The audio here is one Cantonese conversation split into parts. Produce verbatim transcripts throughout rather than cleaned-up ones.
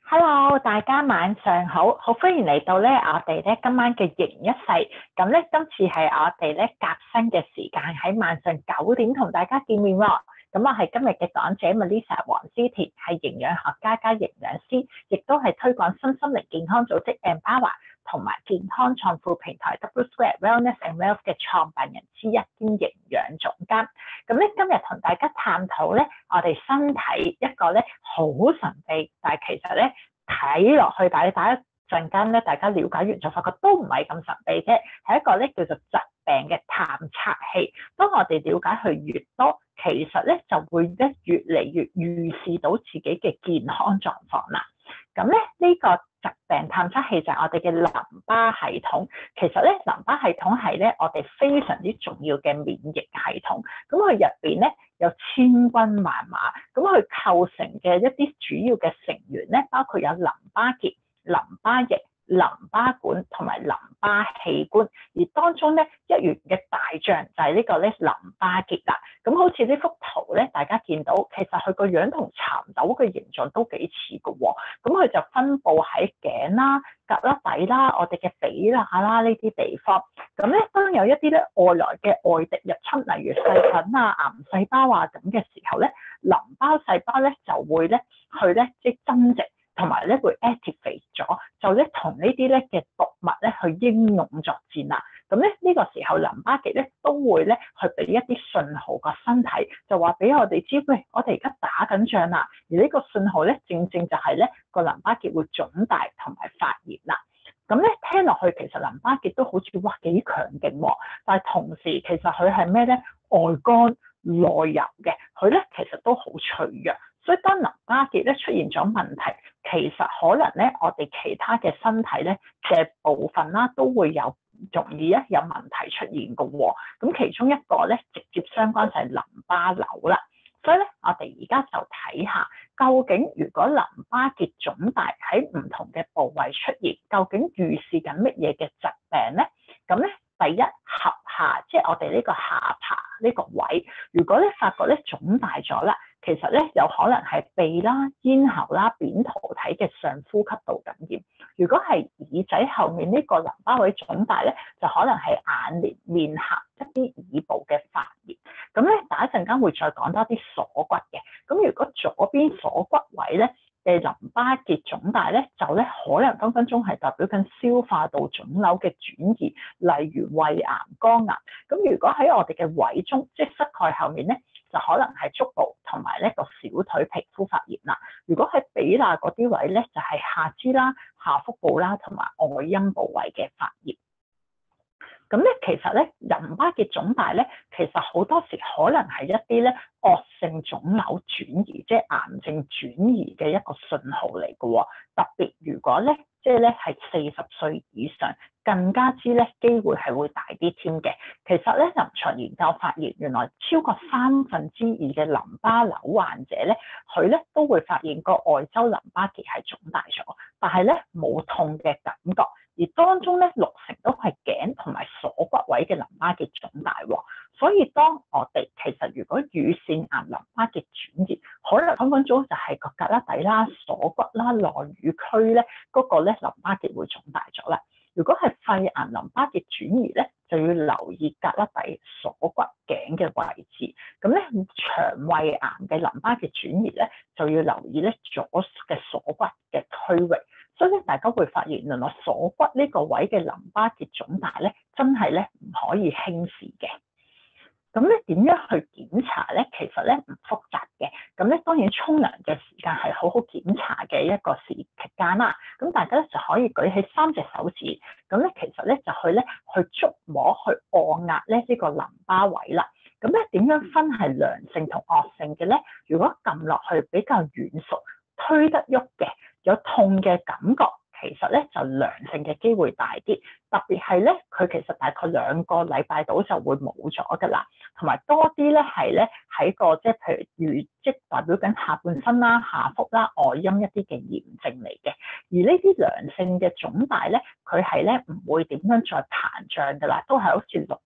Hello，大家晚上好，好歡迎嚟到咧我哋咧今晚嘅形一世。咁咧今次係我哋咧夾新嘅時間喺晚上九點同大家見面喎。咁我係今日嘅講者 Melissa 黃思田，係營養學家加營養師，亦都係推廣身心靈健康組織 Empower 同埋健康創富平台 W Square Wellness and Wealth 嘅創辦人之一兼營養總監。咁咧今日同大家探討咧我哋身體一個咧好神秘，但係其實咧睇落去，但係打一陣間咧，大家了解完就發覺都唔係咁神秘啫，係一個咧叫做疾病嘅探測器。當我哋了解佢越多，其實咧就會咧越嚟越預示到自己嘅健康狀況啦。咁咧呢個疾病探測器就係我哋嘅淋巴系統。其實咧淋巴系統係咧我哋非常之重要嘅免疫系統。咁佢入邊咧有千軍萬馬，咁佢構成嘅一啲主要嘅成員咧，包括有淋巴結、淋巴液、淋巴管同埋淋巴器官，而當中咧一員嘅大將就係呢個咧淋巴結啦。咁好似呢幅圖咧，大家見到其實佢個樣同蠶豆嘅形狀都幾似嘅喎。咁佢就分佈喺頸啦、胳肋底啦、我哋嘅髀罅啦呢啲地方。咁咧當有一啲咧外來嘅外敵入侵，例如細菌啊、癌細胞啊咁嘅時候咧，淋巴細胞咧就會咧去咧即係增殖。同埋咧會 activate 咗，就咧同呢啲咧嘅毒物咧去英勇作戰啦。咁咧呢個時候淋巴結咧都會咧去俾一啲信號個身體，就話俾我哋知，喂，我哋而家打緊仗啦。而呢個信號咧正正就係咧個淋巴結會腫大同埋發炎啦。咁咧聽落去其實淋巴結都好似哇幾強勁喎，但係同時其實佢係咩咧？外乾內柔嘅，佢咧其實都好脆弱。所以當淋巴結咧出現咗問題，其實可能咧我哋其他嘅身體咧嘅部分啦都會有容易咧有問題出現嘅喎。咁其中一個咧直接相關就係淋巴瘤啦。所以咧我哋而家就睇下，究竟如果淋巴結腫大喺唔同嘅部位出現，究竟預示緊乜嘢嘅疾病咧？咁咧第一合下，即係我哋呢個下巴呢個位，如果咧發覺咧腫大咗啦。其實咧有可能係鼻啦、咽喉啦、扁桃體嘅上呼吸道感染。如果係耳仔後面呢個淋巴位腫大咧，就可能係眼簾、面頰一啲耳部嘅發炎。咁咧，打一陣間會再講多啲鎖骨嘅。咁如果左邊鎖骨位咧嘅淋巴結腫大咧，就咧可能分分鐘係代表緊消化道腫瘤嘅轉移，例如胃癌、肝癌。咁如果喺我哋嘅位中，即係膝蓋後面咧，就可能係足部同埋呢個小腿皮膚發炎啦。如果喺髀罅嗰啲位咧，就係下肢啦、下腹部啦同埋外陰部位嘅發炎。咁咧，其實咧，淋巴結腫大咧，其實好多時可能係一啲咧惡性腫瘤轉移，即係癌症轉移嘅一個信號嚟嘅喎。特別如果咧，即係咧係四十歲以上，更加之咧機會係會大啲添嘅。其實咧，臨床研究發現，原來超過三分之二嘅淋巴瘤患者咧，佢咧都會發現個外周淋巴結係腫大咗，但係咧冇痛嘅感覺。而當中咧六成都係頸同埋鎖骨位嘅淋巴結腫大喎。所以當我哋其實如果乳腺癌淋巴結轉移，可能分分鐘就係個胳肋底啦、鎖骨啦、內乳區咧嗰個咧淋巴結會腫大咗啦。如果係肺癌淋巴結轉移咧，就要留意胳肋底、鎖骨、頸嘅位置。咁咧腸胃癌嘅淋巴結轉移咧，就要留意咧左嘅鎖骨嘅區域。所以咧，大家會發現原來鎖骨呢個位嘅淋巴結腫大咧，真係咧唔可以輕視嘅。咁咧點樣去檢查咧？其實咧唔複雜嘅。咁咧當然沖涼嘅時間係好好檢查嘅一個時期間啦。咁大家咧就可以舉起三隻手指，咁咧其實咧就去咧去觸摸、去按壓咧呢個淋巴位啦。咁咧點樣分係良性同惡性嘅咧？如果撳落去比較軟熟、推得喐嘅，有痛嘅感覺，其實咧就良性嘅機會大啲。特別係咧，佢其實大概兩個禮拜到就會冇咗噶啦。同埋多啲咧係咧喺個即係譬如乳即代表緊下半身啦、下腹啦、外陰一啲嘅炎症嚟嘅。而呢啲良性嘅腫大咧，佢係咧唔會點樣再膨脹噶啦，都係好似綠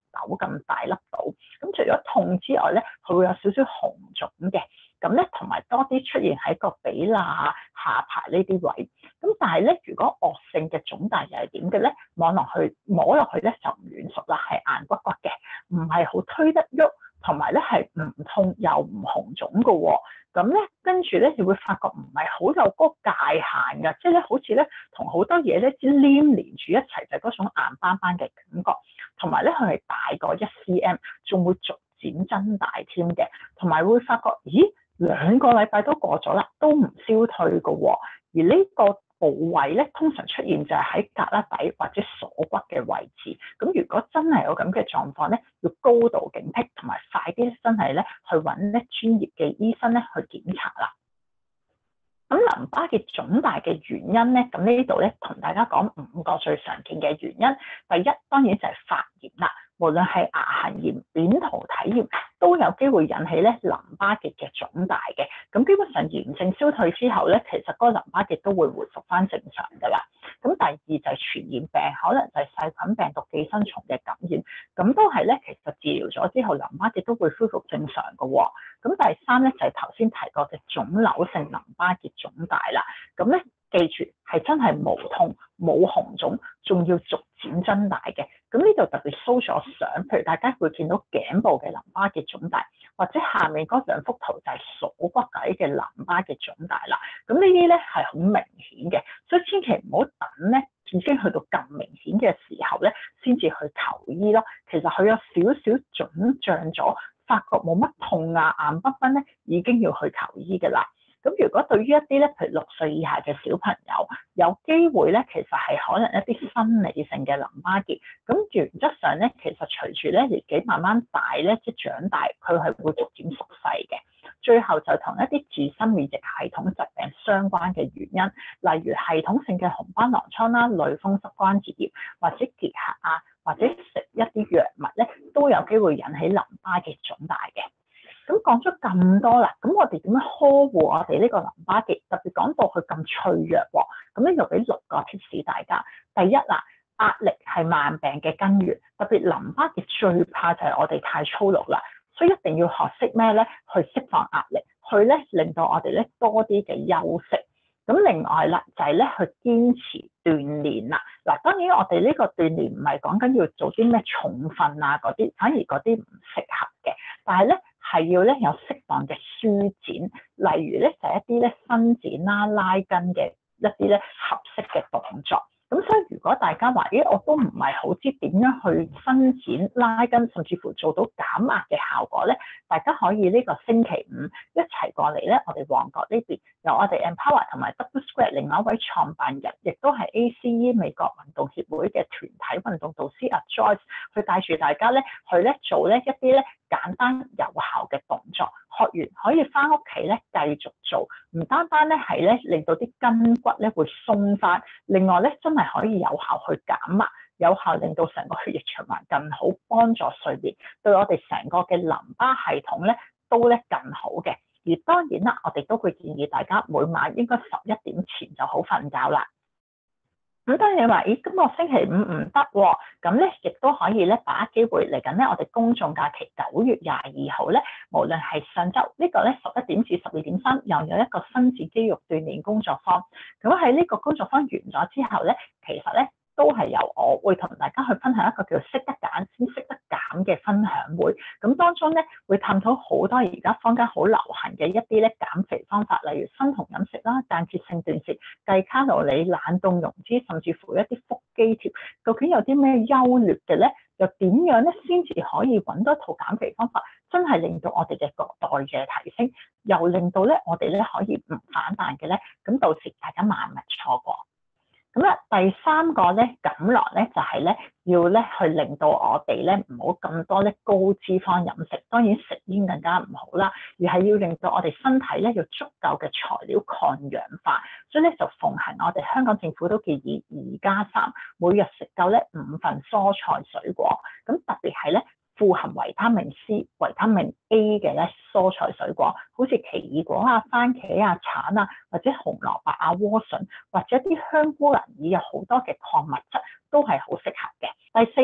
豆咁大粒到。咁除咗痛之外咧，佢會有少少紅腫嘅。咁咧同埋多啲出現喺個髀罅、下巴呢啲位。咁但係咧，如果惡性嘅腫大又係點嘅咧？摸落去摸落去咧就唔軟熟啦，係硬骨骨嘅，唔係好推得喐，同埋咧係唔痛又唔紅腫嘅喎。咁咧跟住咧，你會發覺唔係好有嗰個界限㗎，即係咧好似咧同好多嘢咧黏連住一齊，就係嗰種硬邦邦嘅感覺。同埋咧佢係大過一 cm，仲會逐漸增大添嘅，同埋會發覺咦兩個禮拜都過咗啦，都唔消退嘅喎。而呢個部位咧，通常出現就係喺胳肋底或者鎖骨嘅位置。咁如果真係有咁嘅狀況咧，要高度警惕，同埋快啲真係咧去揾咧專業嘅醫生咧去檢查啦。咁淋巴結腫大嘅原因咧，咁呢度咧同大家講五個最常見嘅原因。第一當然就係發炎啦，無論係牙痕炎、扁桃體炎，都有機會引起咧淋巴結嘅腫大嘅。咁基本上炎症消退之後咧，其實嗰個淋巴結都會回復翻正常㗎啦。咁第二就係傳染病，可能就係細菌、病毒、寄生蟲嘅感染，咁都係咧其實治療咗之後，淋巴結都會恢復正常嘅喎。咁第三咧就係頭先提過嘅腫瘤性淋巴結腫大啦。咁咧記住係真係無痛冇紅腫，仲要逐漸增大嘅。咁呢度特別 show 咗相，譬如大家會見到頸部嘅淋巴結腫大，或者下面嗰兩幅圖就係鎖骨底嘅淋巴結腫大啦。咁呢啲咧係好明顯嘅，所以千祈唔好等咧已經去到咁明顯嘅時候咧，先至去求醫咯。其實佢有少少腫脹咗，發覺冇乜痛啊、硬崩崩咧，已經要去求醫嘅啦。咁如果對於一啲咧，譬如六歲以下嘅小朋友，有機會咧，其實係可能一啲生理性嘅淋巴結。咁原則上咧，其實隨住咧年紀慢慢大咧，即係長大，佢係會逐漸縮細嘅。最後就同一啲自身免疫系統疾病相關嘅原因，例如系統性嘅紅斑狼瘡啦、類風濕關節炎或者結核啊，或者食一啲藥物咧，都有機會引起淋巴結腫大嘅。咁講咗咁多啦，咁我哋點樣呵護我哋呢個淋巴結？特別講到佢咁脆弱喎，咁呢度俾六個 tips 大家。第一啦，壓力係萬病嘅根源，特別淋巴結最怕就係我哋太粗魯啦，所以一定要學識咩咧？去釋放壓力，去咧令到我哋咧多啲嘅休息。咁另外啦，就係咧去堅持鍛鍊啦。嗱，當然我哋呢個鍛鍊唔係講緊要做啲咩重訓啊嗰啲，反而嗰啲唔適合嘅。但係咧係要咧有適當嘅舒展，例如咧就係一啲咧伸展啦、拉筋嘅一啲咧合適嘅動作。咁所以如果大家話，咦，我都唔係好知點樣去伸展、拉筋，甚至乎做到減壓嘅效果咧，大家可以呢個星期五一齊過嚟咧，我哋旺角呢邊由我哋 Empower 同埋 Double Square 另外一位創辦人，亦都係 A C E 美國運動協會嘅團體運動導師阿 Joyce，去帶住大家咧去咧做咧一啲咧簡單有效嘅動作，學完可以翻屋企咧繼續做，唔單單咧係咧令到啲筋骨咧會鬆翻，另外咧真係可以有效去減壓，有效令到成個血液循環更好，幫助睡眠，對我哋成個嘅淋巴系統咧都咧更好嘅。而當然啦，我哋都會建議大家每晚應該十一點前就好瞓覺啦。咁當然你話，咦，今個星期五唔得喎，咁咧亦都可以咧把握機會嚟緊咧，我哋公眾假期九月廿二號咧，無論係上晝呢個咧十一點至十二點三，又有一個伸展肌肉鍛鍊工作坊。咁喺呢個工作坊完咗之後咧，其實咧都係由我會同大家去分享一個叫識得揀先識得減嘅分享會。咁當中咧會探討好多而家坊間好流行嘅一啲咧減肥方法，例如生酮飲食啦、間歇性斷食、計卡路里、冷凍溶脂，甚至乎一啲腹肌貼，究竟有啲咩優劣嘅咧？又點樣咧先至可以揾到一套減肥方法，真係令到我哋嘅代謝提升，又令到咧我哋咧可以唔反彈嘅咧？咁到時大家萬勿錯過。咁啊，第三個咧錦囊咧就係咧要咧去令到我哋咧唔好咁多咧高脂肪飲食，當然食煙更加唔好啦，而係要令到我哋身體咧要足夠嘅材料抗氧化，所以咧就奉行我哋香港政府都建議二加三，每日食夠咧五份蔬菜水果，咁特別係咧富含維他命 C、維他命 A 嘅咧蔬菜水果，好似奇異果啊、番茄啊、橙啊，或者紅蘿蔔啊、萵筍，或者啲香菇、蘭耳有好多嘅礦物質都係好適合嘅。第四啦，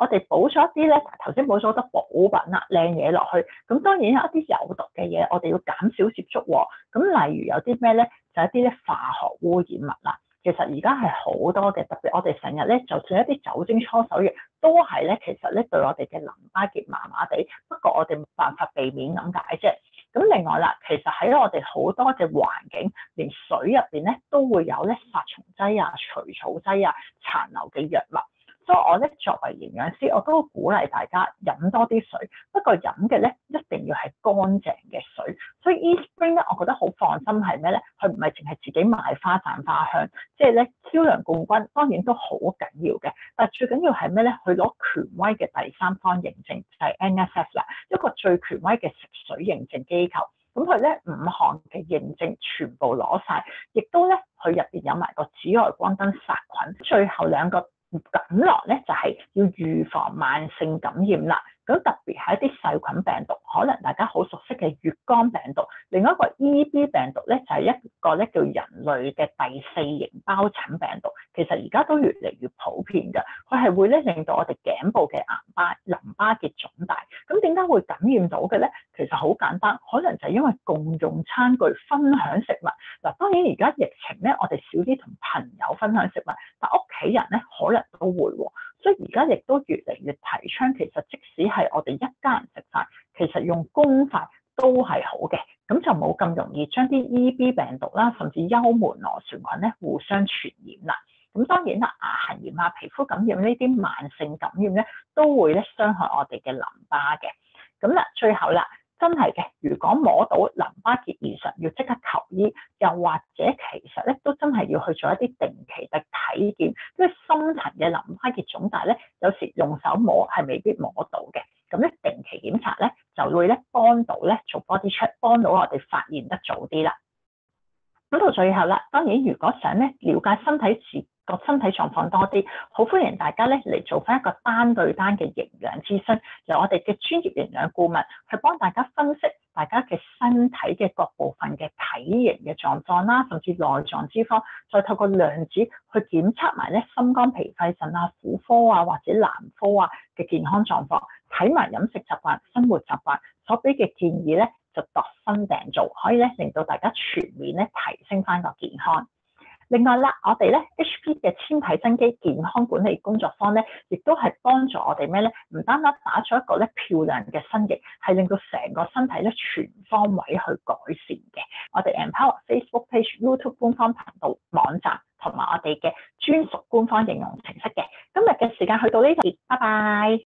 我哋補咗一啲咧，頭先補咗好多補品啦、靚嘢落去，咁當然有一啲有毒嘅嘢，我哋要減少接觸喎。咁例如有啲咩咧，就係一啲咧化學污染物啦。其實而家係好多嘅，特別我哋成日咧，就算一啲酒精搓手液，都係咧，其實咧對我哋嘅淋巴結麻麻地。不過我哋冇辦法避免咁解啫。咁另外啦，其實喺我哋好多嘅環境，連水入邊咧都會有咧殺蟲劑啊、除草劑啊、殘留嘅藥物。所以我咧作為營養師，我都鼓勵大家飲多啲水。不過飲嘅咧一定要係乾淨嘅水。所以 eSpring 咧，我覺得好放心係咩咧？佢唔係淨係自己賣花讚花香，即係咧銷量冠軍當然都好緊要嘅。但係最緊要係咩咧？佢攞權威嘅第三方認證，就係 N S F 啦，一個最權威嘅食水認證機構。咁佢咧五項嘅認證全部攞晒，亦都咧佢入邊有埋個紫外光燈殺菌。最後兩個錦囊咧就係要預防慢性感染啦。咁特別係一啲細菌病毒，可能大家好熟悉嘅乙肝病毒，另一個 E B 病毒咧就係一個咧叫人類嘅第四型疱疹病毒。其實而家都越嚟越普遍㗎，佢係會咧令到我哋頸部嘅癌巴淋巴結腫大。咁點解會感染到嘅咧？其實好簡單，可能就係因為共用餐具、分享食物。嗱，當然而家疫情咧，我哋少啲同朋友分享食物，但屋企人咧可能都會喎。所以而家亦都越嚟越提倡，其實即使係我哋一家人食飯，其實用公筷都係好嘅，咁就冇咁容易將啲 E B 病毒啦，甚至幽門螺旋菌咧互相傳染啦。咁當然啦，牙痕炎啊、皮膚感染呢啲慢性感染咧，都會咧傷害我哋嘅淋巴嘅。咁啦，最後啦。真係嘅，如果摸到淋巴結異常，要即刻求醫，又或者其實咧都真係要去做一啲定期嘅體檢，因為深層嘅淋巴結腫大咧，有時用手摸係未必摸到嘅。咁咧定期檢查咧就會咧幫到咧做 body check，幫到我哋發現得早啲啦。咁到最後啦，當然如果想咧了解身體自個身體狀況多啲，好歡迎大家咧嚟做翻一個單對單嘅營養諮詢，由我哋嘅專業營養顧問去幫大家分析大家嘅身體嘅各部分嘅體型嘅狀況啦，甚至內臟脂肪，再透過量子去檢測埋咧心肝脾肺腎啊、婦科啊或者男科啊嘅健康狀況，睇埋飲食習慣、生活習慣所俾嘅建議咧，就度身訂造，可以咧令到大家全面咧提升翻個健康。另外啦，我哋咧 H P 嘅纖體增肌健康管理工作坊咧，亦都係幫助我哋咩咧？唔單單打咗一個咧漂亮嘅身形，係令到成個身體咧全方位去改善嘅。我哋 Empower Facebook page、YouTube 官方頻道、網站同埋我哋嘅專屬官方應用程式嘅。今日嘅時間去到呢度，拜拜。